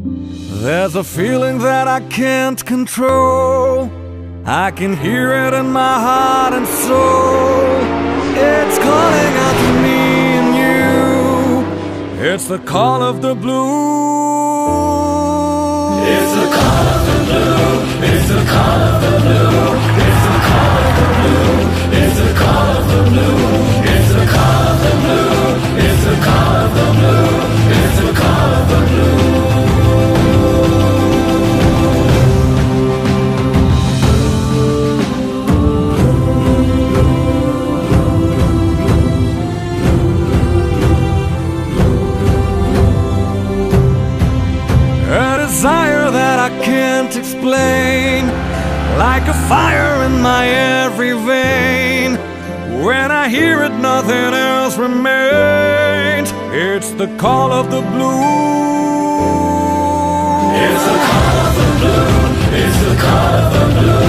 There's a feeling that I can't control. I can hear it in my heart and soul. It's calling out to me and you. It's the call of the blue. It's the call of the blue. It's the call of the blue. It's the call of the blue. It's the call of the blue. It's the call of the blue. It's the call of the blue. It's the call of the blue. Desire that I can't explain, like a fire in my every vein. When I hear it, nothing else remains. It's the call of the blue. It's the call of the blue. It's the call of the blue.